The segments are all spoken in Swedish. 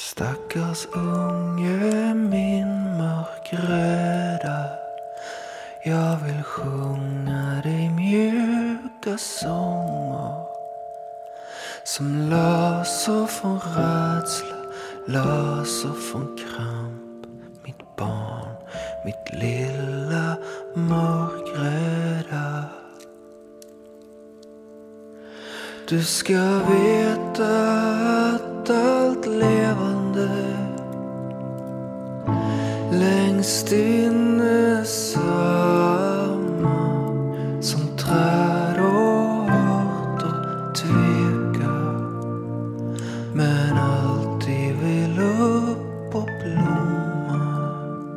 Stackars unge min mörkrädda, jag vill sjunga dig mjuka sånger som löser från rädsla, löser från kramp. Mitt barn, mitt lilla mörkrädda. Du ska veta att allt levande längst inne samma som träd och örter tvekar, men alltid vill upp och blomma.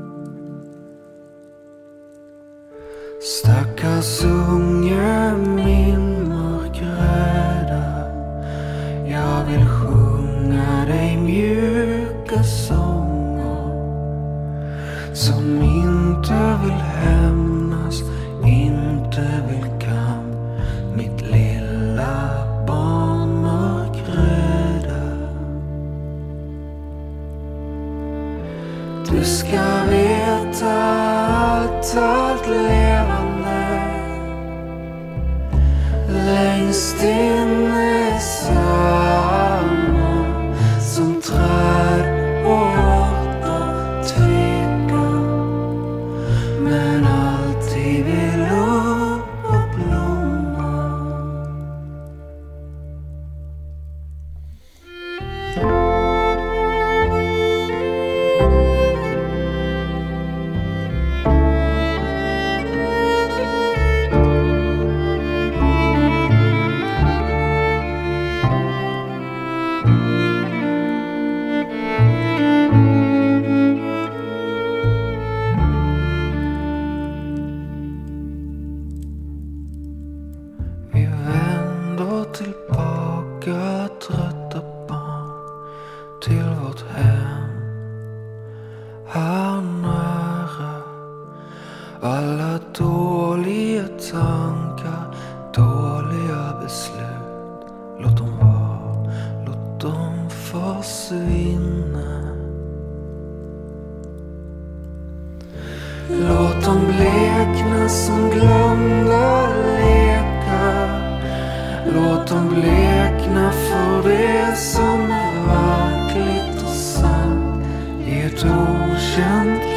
Stackars unge min mörkrädda, jag vill sjunga dig mjuka sånger som inte vill hämnas, inte vill kamp. Mitt lilla barn mörkrädda. Du ska veta att allt levande längst inne samma som träd och örter tvekar, men alltid vill upp och blomma. Vi vänder tillbaka trötta barn till vårt hem här nära. Alla dåliga tankar, dåliga beslut, låt dem vara, låt dem försvinna. Låt dem blekna som glömda lekar. Låt dem blekna för det som är verkligt och sant i ett okänt